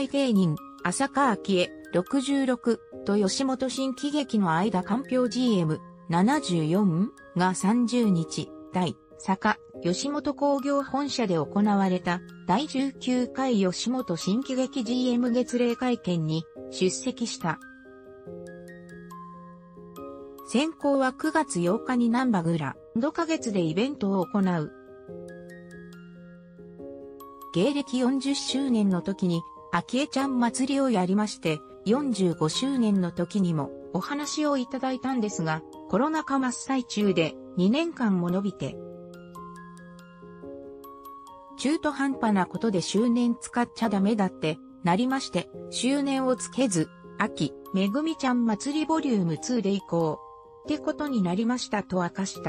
芸人、浅香昭恵、66と吉本新喜劇の間かんぴょう GM74 が30日、第坂吉本興業本社で行われた第19回吉本新喜劇 GM 月例会見に出席した。先行は9月8日になんばグランド花月でイベントを行う。芸歴40周年の時に、昭恵ちゃん祭りをやりまして、45周年の時にもお話をいただいたんですが、コロナ禍真っ最中で2年間も延びて、中途半端なことで周年使っちゃダメだってなりまして、周年をつけず、秋、めぐみちゃん祭りボリューム2で以降、ってことになりましたと明かした。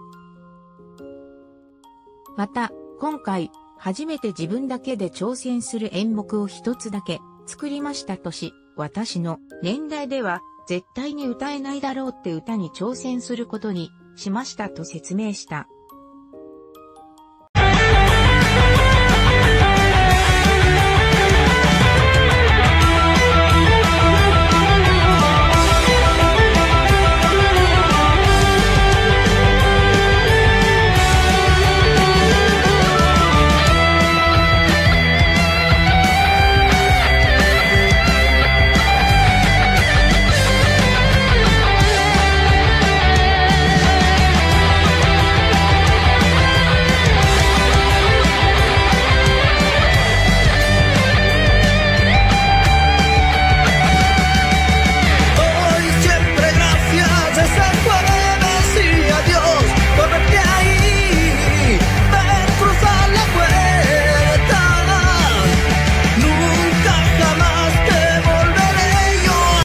また、今回、初めて自分だけで挑戦する演目を一つだけ作りましたとし、私の年代では絶対に歌えないだろうって歌に挑戦することにしましたと説明した。